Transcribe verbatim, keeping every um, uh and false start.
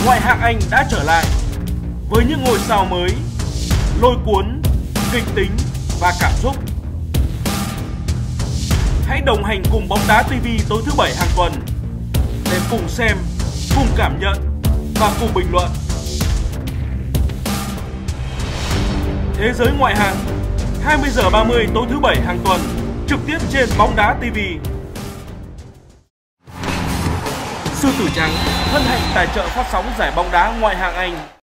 Ngoại hạng Anh đã trở lại với những ngôi sao mới, lôi cuốn, kịch tính và cảm xúc. Hãy đồng hành cùng Bóng Đá ti vi tối thứ bảy hàng tuần để cùng xem, cùng cảm nhận và cùng bình luận. Thế giới ngoại hạng, hai mươi giờ ba mươi tối thứ bảy hàng tuần, trực tiếp trên Bóng Đá ti vi. Sư tử trắng hân hạnh tài trợ phát sóng giải bóng đá ngoại hạng Anh.